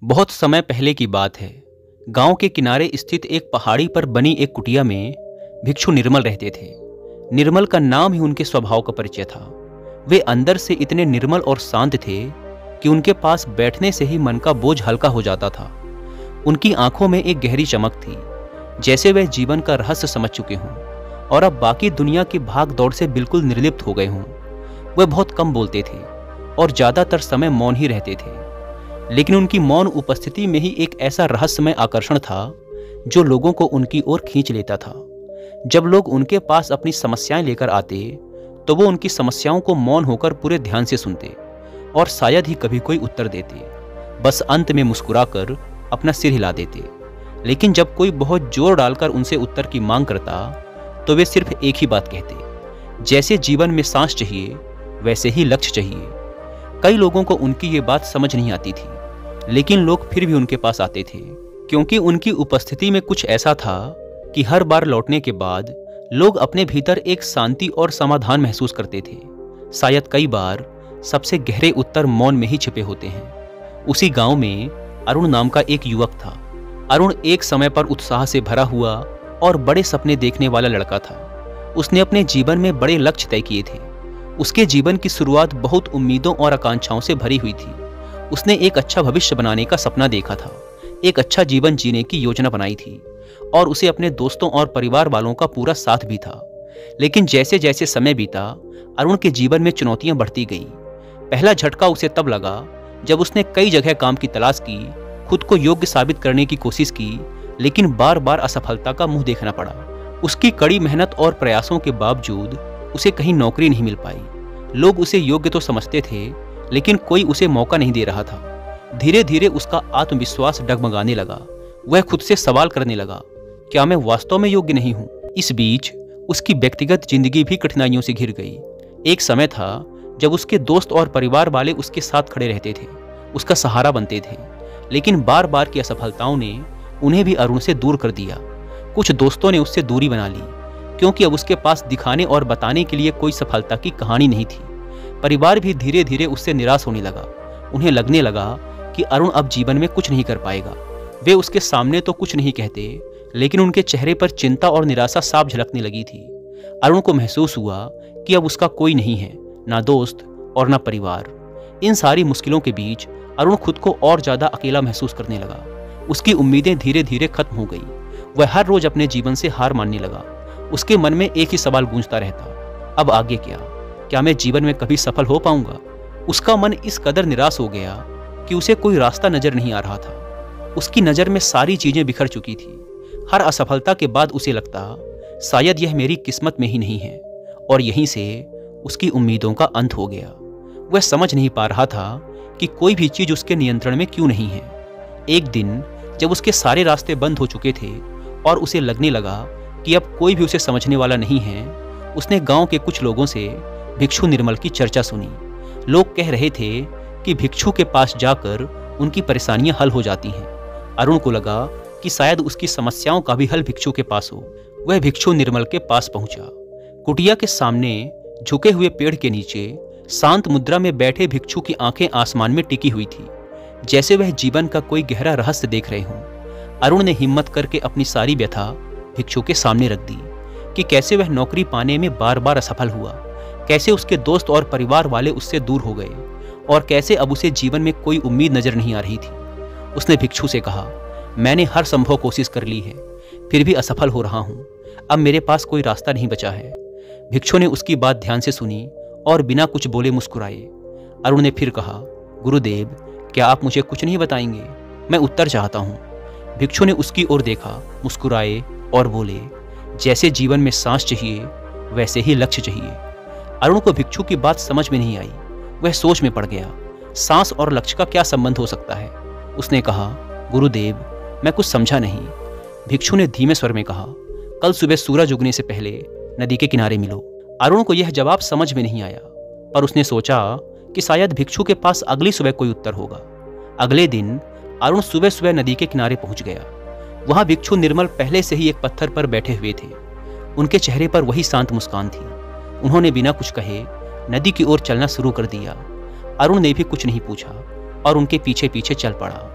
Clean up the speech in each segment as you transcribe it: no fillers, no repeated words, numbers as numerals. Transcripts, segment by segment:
बहुत समय पहले की बात है। गांव के किनारे स्थित एक पहाड़ी पर बनी एक कुटिया में भिक्षु निर्मल रहते थे। निर्मल का नाम ही उनके स्वभाव का परिचय था। वे अंदर से इतने निर्मल और शांत थे कि उनके पास बैठने से ही मन का बोझ हल्का हो जाता था। उनकी आंखों में एक गहरी चमक थी, जैसे वह जीवन का रहस्य समझ चुके हों और अब बाकी दुनिया की भाग दौड़ से बिल्कुल निर्लिप्त हो गए हों। वह बहुत कम बोलते थे और ज्यादातर समय मौन ही रहते थे, लेकिन उनकी मौन उपस्थिति में ही एक ऐसा रहस्यमय आकर्षण था जो लोगों को उनकी ओर खींच लेता था। जब लोग उनके पास अपनी समस्याएं लेकर आते तो वो उनकी समस्याओं को मौन होकर पूरे ध्यान से सुनते और शायद ही कभी कोई उत्तर देते, बस अंत में मुस्कुराकर अपना सिर हिला देते। लेकिन जब कोई बहुत जोर डालकर उनसे उत्तर की मांग करता तो वे सिर्फ एक ही बात कहते, जैसे जीवन में सांस चाहिए वैसे ही लक्ष्य चाहिए। कई लोगों को उनकी ये बात समझ नहीं आती थी, लेकिन लोग फिर भी उनके पास आते थे, क्योंकि उनकी उपस्थिति में कुछ ऐसा था कि हर बार लौटने के बाद लोग अपने भीतर एक शांति और समाधान महसूस करते थे। शायद कई बार सबसे गहरे उत्तर मौन में ही छिपे होते हैं। उसी गांव में अरुण नाम का एक युवक था। अरुण एक समय पर उत्साह से भरा हुआ और बड़े सपने देखने वाला लड़का था। उसने अपने जीवन में बड़े लक्ष्य तय किए थे। उसके जीवन की शुरुआत बहुत उम्मीदों और आकांक्षाओं से भरी हुई थी। उसने एक अच्छा भविष्य बनाने का सपना देखा था, एक अच्छा जीवन जीने की योजना बनाई थी और उसे अपने दोस्तों और परिवार वालों का पूरा साथ भी था। लेकिन जैसे जैसे समय बीता, अरुण के जीवन में चुनौतियां बढ़ती गई। पहला झटका उसे तब लगा जब उसने कई जगह काम की तलाश की, खुद को योग्य साबित करने की कोशिश की, लेकिन बार बार असफलता का मुंह देखना पड़ा। उसकी कड़ी मेहनत और प्रयासों के बावजूद उसे कहीं नौकरी नहीं मिल पाई। लोग उसे योग्य तो समझते थे, लेकिन कोई उसे मौका नहीं दे रहा था। धीरे धीरे उसका आत्मविश्वास डगमगाने लगा। वह खुद से सवाल करने लगा, क्या मैं वास्तव में योग्य नहीं हूँ? इस बीच उसकी व्यक्तिगत जिंदगी भी कठिनाइयों से घिर गई। एक समय था जब उसके दोस्त और परिवार वाले उसके साथ खड़े रहते थे, उसका सहारा बनते थे, लेकिन बार बार की असफलताओं ने उन्हें भी अरुण से दूर कर दिया। कुछ दोस्तों ने उससे दूरी बना ली, क्योंकि अब उसके पास दिखाने और बताने के लिए कोई सफलता की कहानी नहीं थी। परिवार भी धीरे धीरे उससे निराश होने लगा। उन्हें लगने लगा कि अरुण अब जीवन में कुछ नहीं कर पाएगा। वे उसके सामने तो कुछ नहीं कहते, लेकिन उनके चेहरे पर चिंता और निराशा साफ झलकने लगी थी। अरुण को महसूस हुआ कि अब उसका कोई नहीं है, ना दोस्त और ना परिवार। इन सारी मुश्किलों के बीच अरुण खुद को और ज्यादा अकेला महसूस करने लगा। उसकी उम्मीदें धीरे धीरे खत्म हो गई। वह हर रोज अपने जीवन से हार मानने लगा। उसके मन में एक ही सवाल गूंजता रहता, अब आगे क्या? क्या मैं जीवन में कभी सफल हो पाऊंगा? उसका मन इस कदर निराश हो गया कि उसे कोई रास्ता नजर नहीं आ रहा था। उसकी नजर में सारी चीजें बिखर चुकी थी। हर असफलता के बाद उसे लगता, शायद यह मेरी किस्मत में ही नहीं है, और यहीं से उसकी उम्मीदों का अंत हो गया। वह समझ नहीं पा रहा था कि कोई भी चीज उसके नियंत्रण में क्यों नहीं है। एक दिन जब उसके सारे रास्ते बंद हो चुके थे और उसे लगने लगा कि अब कोई भी उसे समझने वाला नहीं है, उसने गांव के कुछ लोगों से भिक्षु निर्मल की चर्चा सुनी। लोग कह रहे थे कि भिक्षु के पास जाकर उनकी परेशानियां हल हो जाती हैं। अरुण को लगा कि शायद उसकी समस्याओं का भी हल भिक्षु के पास हो। वह भिक्षु निर्मल के पास पहुंचा। कुटिया के सामने झुके हुए पेड़ के नीचे शांत मुद्रा में बैठे भिक्षु की आंखें आसमान में टिकी हुई थी, जैसे वह जीवन का कोई गहरा रहस्य देख रहे हों। अरुण ने हिम्मत करके अपनी सारी व्यथा भिक्षु के सामने रख दी कि कैसे वह नौकरी पाने में बार बार असफल हुआ, कैसे उसके दोस्त और परिवार वाले उससे दूर हो गए और कैसे अब उसे जीवन में कोई उम्मीद नजर नहीं आ रही थी। उसने भिक्षु से कहा, मैंने हर संभव कोशिश कर ली है, फिर भी असफल हो रहा हूँ। अब मेरे पास कोई रास्ता नहीं बचा है। भिक्षु ने उसकी बात ध्यान से सुनी और बिना कुछ बोले मुस्कुराए। अरुण ने फिर कहा, गुरुदेव, क्या आप मुझे कुछ नहीं बताएंगे? मैं उत्तर चाहता हूँ। भिक्षु ने उसकी ओर देखा, मुस्कुराए और बोले, जैसे जीवन में सांस चाहिए वैसे ही लक्ष्य चाहिए। अरुण को भिक्षु की बात समझ में नहीं आई। वह सोच में पड़ गया, सांस और लक्ष्य का क्या संबंध हो सकता है? उसने कहा, गुरुदेव, मैं कुछ समझा नहीं। भिक्षु ने धीमे स्वर में कहा, कल सुबह सूरज उगने से पहले नदी के किनारे मिलो। अरुण को यह जवाब समझ में नहीं आया, पर उसने सोचा कि शायद भिक्षु के पास अगली सुबह कोई उत्तर होगा। अगले दिन अरुण सुबह सुबह नदी के किनारे पहुंच गया। वहां भिक्षु निर्मल पहले से ही एक पत्थर पर बैठे हुए थे। उनके चेहरे पर वही शांत मुस्कान थी। उन्होंने बिना कुछ कहे नदी की ओर चलना शुरू कर दिया। अरुण ने भी कुछ नहीं पूछा और उनके पीछे पीछे चल पड़ा।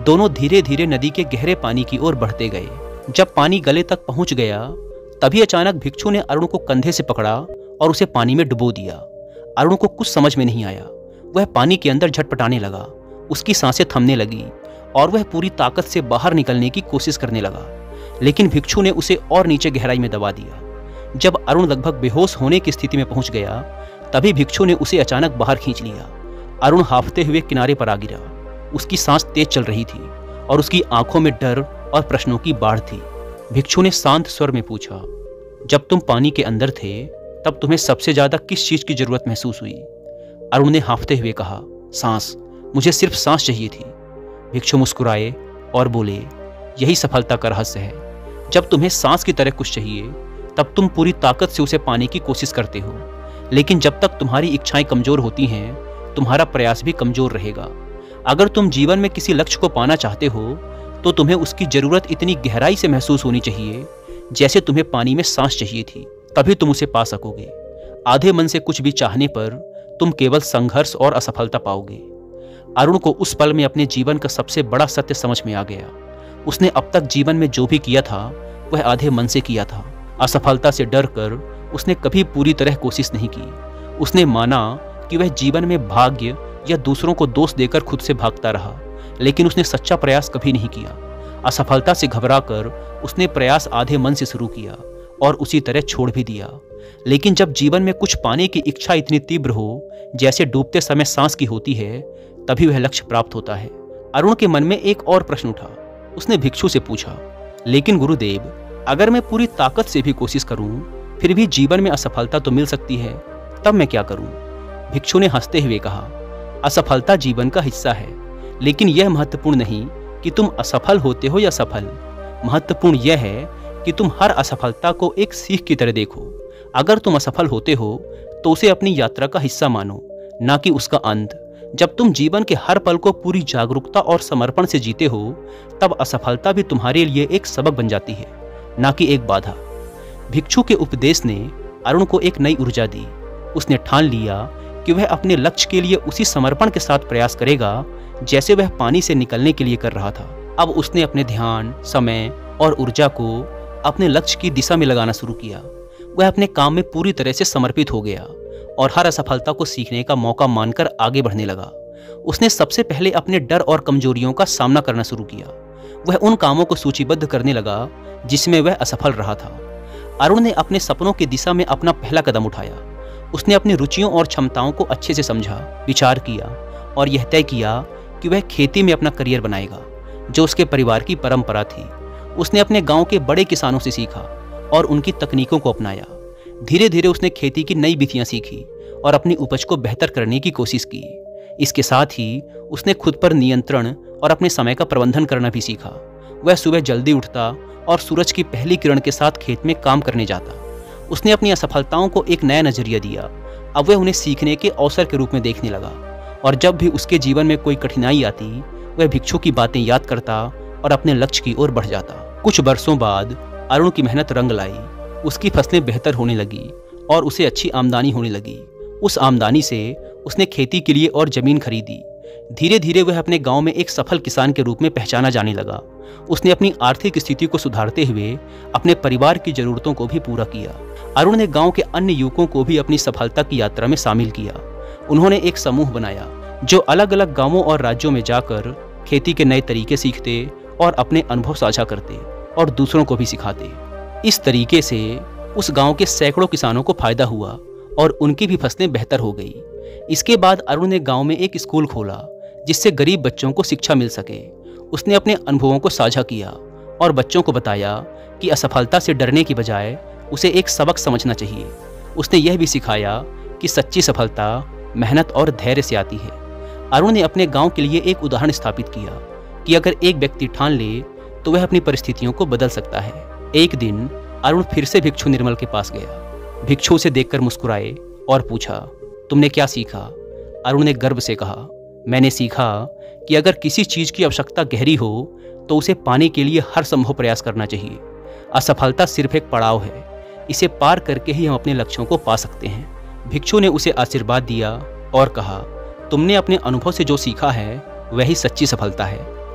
दोनों धीरे धीरे नदी के गहरे पानी की ओर बढ़ते गए। जब पानी गले तक पहुंच गया तभी अचानक भिक्षु ने अरुण को कंधे से पकड़ा और उसे पानी में डुबो दिया। अरुण को कुछ समझ में नहीं आया। वह पानी के अंदर झटपटाने लगा, उसकी सांसें थमने लगी और वह पूरी ताकत से बाहर निकलने की कोशिश करने लगा, लेकिन भिक्षु ने उसे और नीचे गहराई में दबा दिया। जब अरुण लगभग बेहोश होने की स्थिति में पहुंच गया तभी भिक्षु ने उसे अचानक बाहर खींच लिया। अरुण हांफते हुए किनारे पर आ गिरा। उसकी सांस तेज चल रही थी और उसकी आंखों में डर और प्रश्नों की बाढ़ थी। भिक्षु ने शांत स्वर में पूछा, जब तुम पानी के अंदर थे तब तुम्हें सबसे ज्यादा किस चीज की जरूरत महसूस हुई? अरुण ने हांफते हुए कहा, सांस, मुझे सिर्फ सांस चाहिए थी। भिक्षु मुस्कुराए और बोले, यही सफलता का रहस्य है। जब तुम्हें सांस की तरह कुछ चाहिए तब तुम पूरी ताकत से उसे पाने की कोशिश करते हो, लेकिन जब तक तुम्हारी इच्छाएं कमजोर होती हैं तुम्हारा प्रयास भी कमजोर रहेगा। अगर तुम जीवन में किसी लक्ष्य को पाना चाहते हो तो तुम्हें उसकी जरूरत इतनी गहराई से महसूस होनी चाहिए जैसे तुम्हें पानी में सांस चाहिए थी, तभी तुम उसे पा सकोगे। आधे मन से कुछ भी चाहने पर तुम केवल संघर्ष और असफलता पाओगे। अरुण को उस पल में अपने जीवन का सबसे बड़ा सत्य समझ में आ गया। उसने अब तक जीवन में जो भी किया था वह आधे मन से किया था। असफलता से डर कर उसने कभी पूरी तरह कोशिश नहीं की। उसने माना कि वह जीवन में भाग्य या दूसरों को दोष देकर खुद से भागता रहा, लेकिन उसने सच्चा प्रयास कभी नहीं किया। असफलता से घबराकर उसने प्रयास आधे मन से शुरू किया और उसी तरह छोड़ भी दिया। लेकिन जब जीवन में कुछ पाने की इच्छा इतनी तीव्र हो जैसे डूबते समय सांस की होती है तभी वह लक्ष्य प्राप्त होता है। अरुण के मन में एक और प्रश्न उठा। उसने भिक्षु से पूछा, लेकिन गुरुदेव, अगर मैं पूरी ताकत से भी कोशिश करूं फिर भी जीवन में असफलता तो मिल सकती है, तब मैं क्या करूं? भिक्षु ने हंसते हुए कहा, असफलता जीवन का हिस्सा है, लेकिन यह महत्वपूर्ण नहीं कि तुम असफल होते हो या सफल। महत्वपूर्ण यह है कि तुम हर असफलता को एक सीख की तरह देखो। अगर तुम असफल होते हो तो उसे अपनी यात्रा का हिस्सा मानो, ना कि उसका अंत। जब तुम जीवन के हर पल को पूरी जागरूकता और समर्पण से जीते हो तब असफलता भी तुम्हारे लिए एक सबक बन जाती है, ना कि एक बाधा। भिक्षु के उपदेश ने अरुण को एक नई ऊर्जा दी। उसने ठान लिया कि वह अपने लक्ष्य के लिए उसी समर्पण के साथ प्रयास करेगा जैसे वह पानी से निकलने के लिए कर रहा था। अब उसने अपने ध्यान, समय और ऊर्जा को अपने लक्ष्य की दिशा में लगाना शुरू किया। वह अपने काम में पूरी तरह से समर्पित हो गया और हर असफलता को सीखने का मौका मानकर आगे बढ़ने लगा। उसने सबसे पहले अपने डर और कमजोरियों का सामना करना शुरू किया। वह उन कामों को सूचीबद्ध करने लगा जिसमें वह असफल रहा था। अरुण ने अपने सपनों की दिशा में अपना पहला कदम उठाया। उसने अपनी रुचियों और क्षमताओं को अच्छे से समझा, विचार किया और यह तय किया कि वह खेती में अपना करियर बनाएगा, जो उसके परिवार की परंपरा थी। उसने अपने गांव के बड़े किसानों से सीखा और उनकी तकनीकों को अपनाया। धीरे धीरे उसने खेती की नई विधियां सीखी और अपनी उपज को बेहतर करने की कोशिश की। इसके साथ ही उसने खुद पर नियंत्रण और अपने समय का प्रबंधन करना भी सीखा। वह सुबह जल्दी उठता और सूरज की पहली किरण के साथ खेत में काम करने जाता। उसने अपनी असफलताओं को एक नया नजरिया दिया। अब वह उन्हें सीखने के अवसर के रूप में देखने लगा और जब भी उसके जीवन में कोई कठिनाई आती वह भिक्षु की बातें याद करता और अपने लक्ष्य की ओर बढ़ जाता। कुछ वर्षों बाद अरुण की मेहनत रंग लाई। उसकी फसलें बेहतर होने लगी और उसे अच्छी आमदनी होने लगी। उस आमदनी से उसने खेती के लिए और जमीन खरीदी। धीरे धीरे वह अपने गांव में एक सफल किसान के रूप में पहचाना जाने लगा। उसने अपनी आर्थिक स्थिति को सुधारते हुए अपने परिवार की जरूरतों को भी पूरा किया। अरुण ने गांव के अन्य युवकों को भी अपनी सफलता की यात्रा में शामिल किया। उन्होंने एक समूह बनाया जो अलग अलग गांवों और राज्यों में जाकर खेती के नए तरीके सीखते और अपने अनुभव साझा करते और दूसरों को भी सिखाते। इस तरीके से उस गांव के सैकड़ों किसानों को फायदा हुआ और उनकी भी फसलें बेहतर हो गई। इसके बाद अरुण ने गांव में एक स्कूल खोला जिससे गरीब बच्चों को शिक्षा मिल सके। उसने अपने अनुभवों को साझा किया और बच्चों को बताया कि असफलता से डरने की बजाय उसे एक सबक समझना चाहिए। उसने यह भी सिखाया कि सच्ची सफलता मेहनत और धैर्य से आती है। अरुण ने अपने गांव के लिए एक उदाहरण स्थापित किया कि अगर एक व्यक्ति ठान ले तो वह अपनी परिस्थितियों को बदल सकता है। एक दिन अरुण फिर से भिक्षु निर्मल के पास गया। भिक्षु उसे देखकर मुस्कुराए और पूछा, तुमने क्या सीखा? अरुण ने गर्व से कहा, मैंने सीखा कि अगर किसी चीज की आवश्यकता गहरी हो तो उसे पाने के लिए हर संभव प्रयास करना चाहिए। असफलता सिर्फ एक पड़ाव है, इसे पार करके ही हम अपने लक्ष्यों को पा सकते हैं। भिक्षु ने उसे आशीर्वाद दिया और कहा, तुमने अपने अनुभव से जो सीखा है वही सच्ची सफलता है।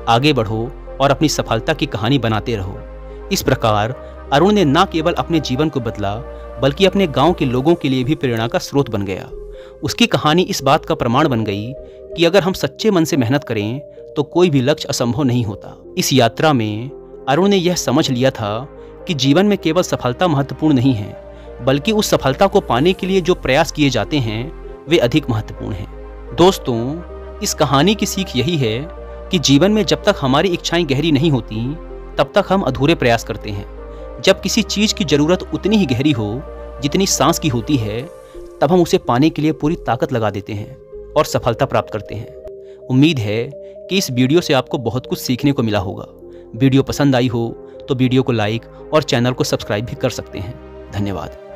आगे बढ़ो और अपनी सफलता की कहानी बनाते रहो। इस प्रकार अरुण ने न केवल अपने जीवन को बदला बल्कि अपने गांव के लोगों के लिए भी प्रेरणा का स्रोत बन गया। उसकी कहानी इस बात का प्रमाण बन गई कि अगर हम सच्चे मन से मेहनत करें तो कोई भी लक्ष्य असंभव नहीं होता। इस यात्रा में अरुण ने यह समझ लिया था कि जीवन में केवल सफलता महत्वपूर्ण नहीं है, बल्कि उस सफलता को पाने के लिए जो प्रयास किए जाते हैं वे अधिक महत्वपूर्ण हैं। दोस्तों, इस कहानी की सीख यही है कि जीवन में जब तक हमारी इच्छाएं गहरी नहीं होती तब तक हम अधूरे प्रयास करते हैं। जब किसी चीज की जरूरत उतनी ही गहरी हो जितनी सांस की होती है, तब हम उसे पाने के लिए पूरी ताकत लगा देते हैं और सफलता प्राप्त करते हैं। उम्मीद है कि इस वीडियो से आपको बहुत कुछ सीखने को मिला होगा। वीडियो पसंद आई हो तो वीडियो को लाइक और चैनल को सब्सक्राइब भी कर सकते हैं। धन्यवाद।